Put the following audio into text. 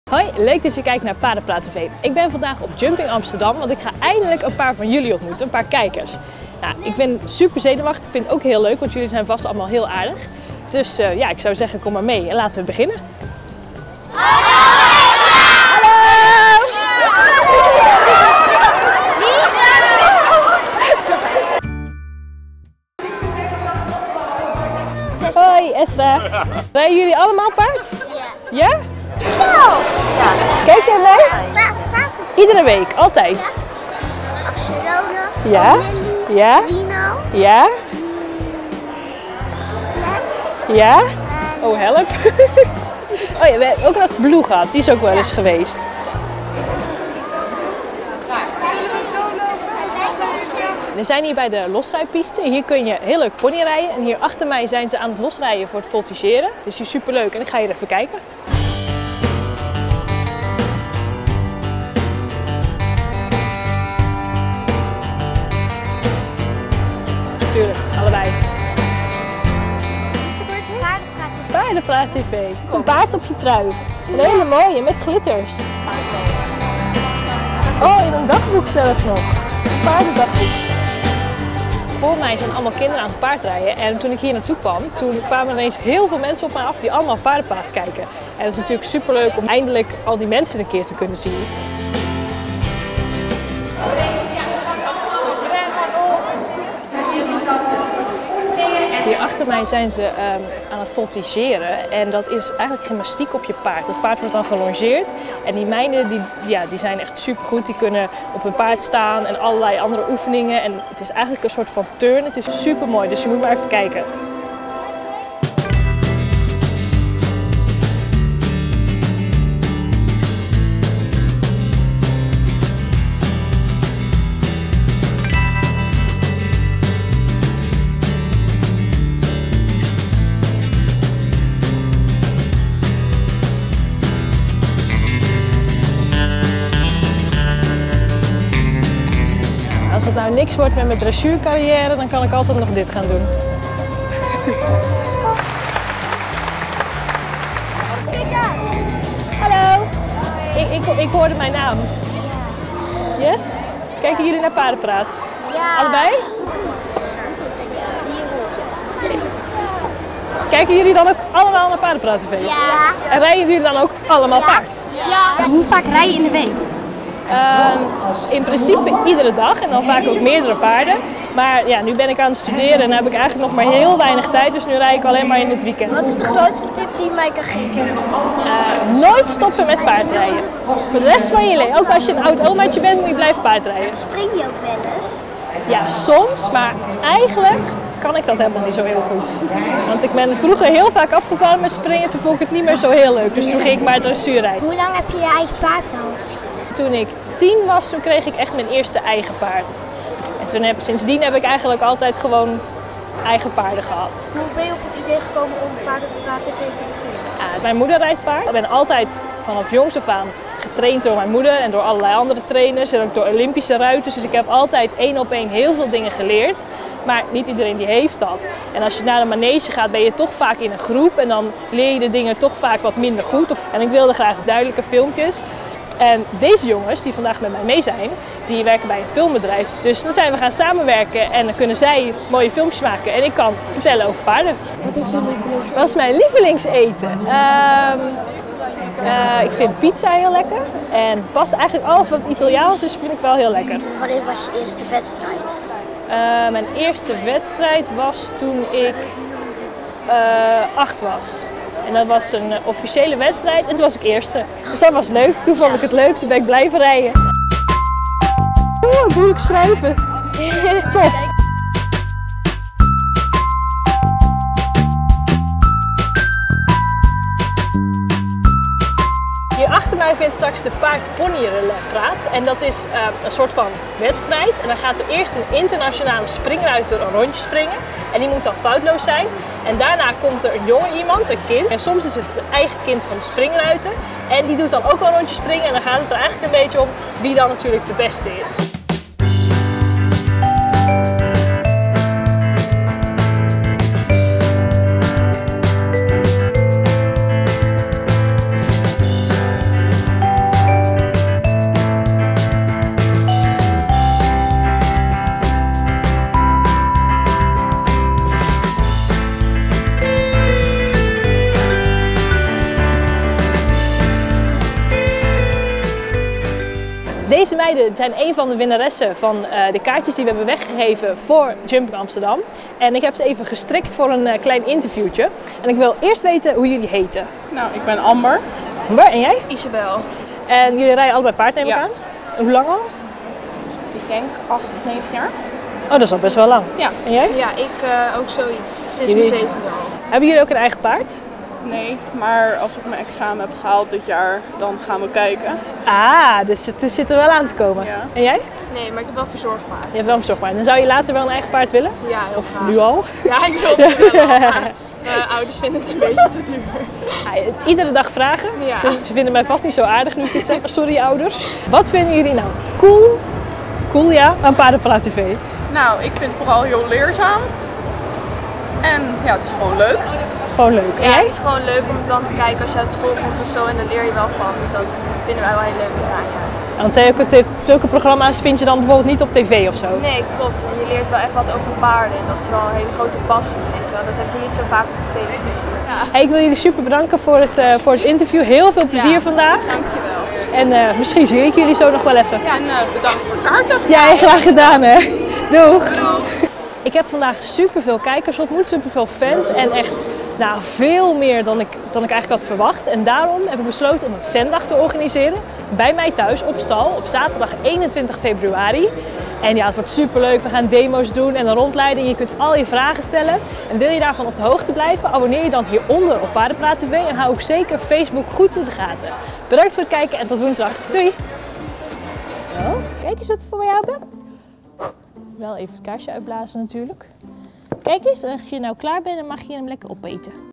Hoi, leuk dat je kijkt naar Paardenpraat TV. Ik ben vandaag op Jumping Amsterdam, want ik ga eindelijk een paar van jullie ontmoeten, een paar kijkers. Nou, ik ben super zenuwachtig, ik vind het ook heel leuk, want jullie zijn vast allemaal heel aardig. Dus ja, ik zou zeggen, kom maar mee en laten we beginnen. Hallo! Hoi Esra. Rijden jullie allemaal paard? Ja. Ja? Wow. Ja. Kijk jij mee? Iedere week, altijd? Barcelona, Ja. Lily, Ja. Rino, Ja? Fleck Ja? en Oh, help. Oh ja, we hebben ook nog Blue gehad, die is ook wel eens geweest. We zijn hier bij de losrijpiste. Hier kun je heel leuk ponyrijden. En hier achter mij zijn ze aan het losrijden voor het voltigeren. Het is hier super leuk en ik ga hier even kijken. Natuurlijk, allebei. Paardenpraat TV. Een paard op je trui. Een hele mooie, met glitters. Oh, in een dagboek zelf nog. Een paardendagboek. Voor mij zijn allemaal kinderen aan het paardrijden. En toen ik hier naartoe kwam, toen kwamen ineens heel veel mensen op mij af die allemaal paardenpraat kijken. En dat is natuurlijk super leuk om eindelijk al die mensen een keer te kunnen zien. Hier achter mij zijn ze aan het voltigeren en dat is eigenlijk gymnastiek op je paard. Het paard wordt dan gelongeerd en die meiden die zijn echt super goed. Die kunnen op hun paard staan en allerlei andere oefeningen. En het is eigenlijk een soort van turn. Het is super mooi, dus je moet maar even kijken. Als het nou niks wordt met mijn dressuurcarrière, dan kan ik altijd nog dit gaan doen. Hallo! Ik hoorde mijn naam. Yes? Kijken jullie naar Paardenpraat? ja. Allebei? Kijken jullie dan ook allemaal naar Paardenpraat TV? Ja. En rijden jullie dan ook allemaal paard? Ja. Hoe vaak rij je in de week? In principe iedere dag en dan vaak ook meerdere paarden. Maar ja, nu ben ik aan het studeren en heb ik eigenlijk nog maar heel weinig tijd, dus nu rijd ik alleen maar in het weekend. Wat is de grootste tip die je mij kan geven? Nooit stoppen met paardrijden. Voor de rest van je leven, ook als je een oud omaatje bent, moet je blijven paardrijden. Spring je ook wel eens? Ja, soms, maar eigenlijk kan ik dat helemaal niet zo heel goed. Want ik ben vroeger heel vaak afgevallen met springen, toen vond ik het niet meer zo heel leuk. Dus toen ging ik maar dressuur rijden. Hoe lang heb je je eigen paard al? Toen ik 10 was, toen kreeg ik echt mijn eerste eigen paard. En sindsdien heb ik eigenlijk altijd gewoon eigen paarden gehad. Hoe ben je op het idee gekomen om Paardenpraat TV te beginnen? Mijn moeder rijdt paard. Ik ben altijd vanaf jongs af aan getraind door mijn moeder en door allerlei andere trainers en ook door Olympische ruiters. Dus ik heb altijd één op één heel veel dingen geleerd. Maar niet iedereen die heeft dat. En als je naar de manege gaat, ben je toch vaak in een groep en dan leer je de dingen toch vaak wat minder goed. En ik wilde graag duidelijke filmpjes. En deze jongens die vandaag met mij mee zijn, die werken bij een filmbedrijf. Dus dan zijn we gaan samenwerken en dan kunnen zij mooie filmpjes maken. En ik kan vertellen over paarden. Wat is je lievelingseten? Wat is mijn lievelingseten? Ik vind pizza heel lekker. En pas eigenlijk alles wat Italiaans is, vind ik wel heel lekker. Wanneer was je eerste wedstrijd? Mijn eerste wedstrijd was toen ik 8 was. En dat was een officiële wedstrijd en toen was ik eerste. Dus dat was leuk. Toen vond ik het leuk, toen ben ik blijven rijden. Oeh, moeilijk schrijven. Top. Hier achter mij vindt straks de paard-ponyren plaats en dat is een soort van wedstrijd. En dan gaat er eerst een internationale springruiter een rondje springen en die moet dan foutloos zijn. En daarna komt er een jonge iemand, een kind. En soms is het een eigen kind van de springruiter en die doet dan ook een rondje springen en dan gaat het er eigenlijk een beetje om wie dan natuurlijk de beste is. Deze meiden zijn een van de winnaressen van de kaartjes die we hebben weggegeven voor Jumping Amsterdam. En ik heb ze even gestrikt voor een klein interviewtje. En ik wil eerst weten hoe jullie heten. Nou, ik ben Amber. Amber, en jij? Isabel. En jullie rijden allebei paard, neem ik Ja. aan? En hoe lang al? Ik denk 8, 9 jaar. Oh, dat is al best wel lang. Ja. En jij? Ja, ik ook zoiets. Sinds Jullie- mijn 7e al. Hebben jullie ook een eigen paard? Nee, maar als ik mijn examen heb gehaald dit jaar, dan gaan we kijken. Ah, dus het zit er wel aan te komen. Ja. En jij? Nee, maar ik heb wel verzorgpaard. Je hebt wel een verzorgpaard. Dan zou je later wel een eigen paard willen? Ja, heel Of graag. nu al? Ja, ik wil het wel. Maar mijn ouders vinden het een beetje te duur. Iedere dag vragen. Ja. Ze vinden mij vast niet zo aardig nu ik dit zeg. Sorry ouders. Wat vinden jullie nou cool ja, aan Paardenpraat TV? Nou, ik vind het vooral heel leerzaam. En ja, het is gewoon leuk. Het is gewoon leuk. En Ja, jij? het is gewoon leuk om dan te kijken als je uit school komt of zo en daar leer je wel van. Dus dat vinden wij wel heel leuk eraan. Ja. Want zulke programma's vind je dan bijvoorbeeld niet op tv of zo? Nee, klopt. En je leert wel echt wat over paarden en dat is wel een hele grote passie. Weet je wel. Dat heb je niet zo vaak op de televisie. Ja. Hey, ik wil jullie super bedanken voor het interview. Heel veel plezier Ja. vandaag. Dankjewel. En misschien zie ik jullie zo nog wel even. Ja, en bedankt voor kaarten. Ja, graag gedaan hè. Doeg. Doeg. Ik heb vandaag superveel kijkers ontmoet, superveel fans en echt veel meer dan ik eigenlijk had verwacht. En daarom heb ik besloten om een fandag te organiseren bij mij thuis op stal op zaterdag 21 februari. En ja, het wordt superleuk. We gaan demo's doen en een rondleiding. Je kunt al je vragen stellen. En wil je daarvan op de hoogte blijven, abonneer je dan hieronder op Paardenpraat TV en hou ook zeker Facebook goed in de gaten. Bedankt voor het kijken en tot woensdag. Doei! Zo, kijk eens wat we voor mij hebben. Wel even het kaarsje uitblazen natuurlijk. Kijk eens, als je nou klaar bent, dan mag je hem lekker opeten.